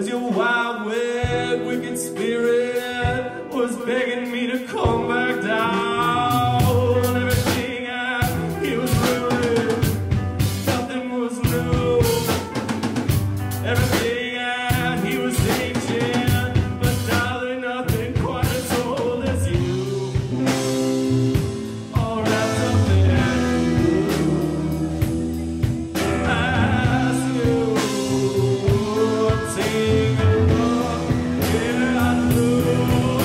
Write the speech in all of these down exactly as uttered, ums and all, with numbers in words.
as your wild, weird, wicked spirit was begging me to come back down. Everything I hear was ruined, nothing was new. Everything I hear was ancient, but darling, nothing quite as old as you. All wrapped up in you, as you take a look here at blue.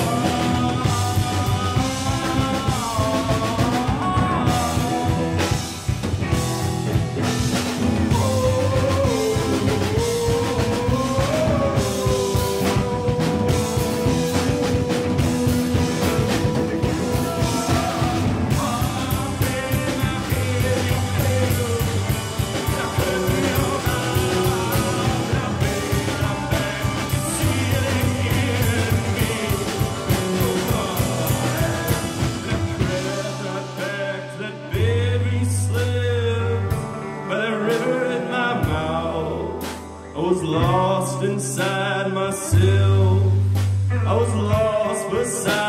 I was lost inside myself. I was lost beside